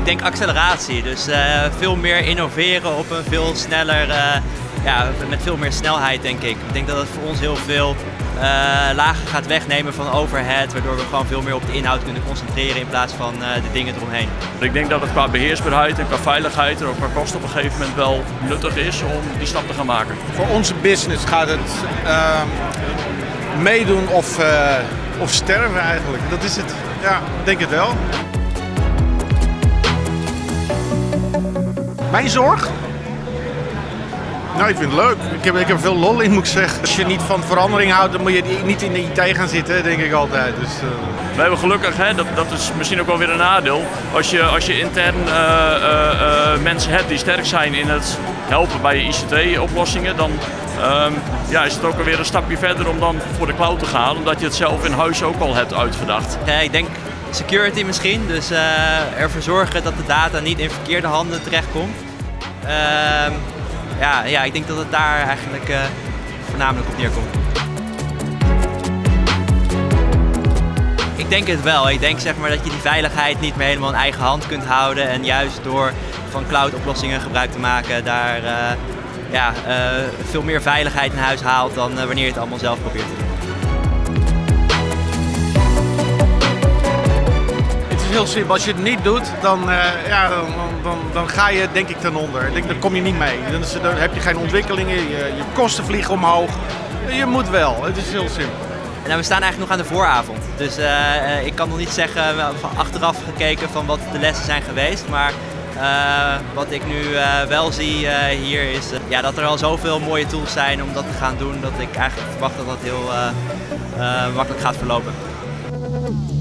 denk acceleratie, dus veel meer innoveren op een veel sneller, met veel meer snelheid denk ik. Ik denk dat het voor ons heel veel lagen gaat wegnemen van overhead, waardoor we gewoon veel meer op de inhoud kunnen concentreren in plaats van de dingen eromheen. Ik denk dat het qua beheersbaarheid en qua veiligheid en ook qua kosten op een gegeven moment wel nuttig is om die stap te gaan maken. Voor onze business gaat het meedoen of sterven eigenlijk. Dat is het. Ja, ik denk het wel. Mijn zorg? Nou, ik vind het leuk. Ik heb veel lol in, moet ik zeggen. Als je niet van verandering houdt, dan moet je niet in de IT gaan zitten, denk ik altijd. Dus, We hebben gelukkig, dat is misschien ook wel weer een nadeel, als je intern mensen hebt die sterk zijn in het helpen bij ICT-oplossingen, dan is het ook alweer een stapje verder om dan voor de cloud te gaan, omdat je het zelf in huis ook al hebt uitgedacht. Ik denk security misschien, dus ervoor zorgen dat de data niet in verkeerde handen terechtkomt. Ik denk dat het daar eigenlijk voornamelijk op neerkomt. Ik denk het wel. Ik denk zeg maar dat je die veiligheid niet meer helemaal in eigen hand kunt houden. En juist door van cloud oplossingen gebruik te maken, daar veel meer veiligheid in huis haalt dan wanneer je het allemaal zelf probeert te doen. Het is heel simpel. Als je het niet doet, dan ga je denk ik ten onder. Ik denk, dan kom je niet mee. Dan heb je geen ontwikkelingen, je kosten vliegen omhoog. Je moet wel. Het is heel simpel. Nou, we staan eigenlijk nog aan de vooravond. Dus ik kan nog niet zeggen van achteraf gekeken van wat de lessen zijn geweest. Maar wat ik nu wel zie hier is dat er al zoveel mooie tools zijn om dat te gaan doen. Dat ik eigenlijk verwacht dat dat heel makkelijk gaat verlopen.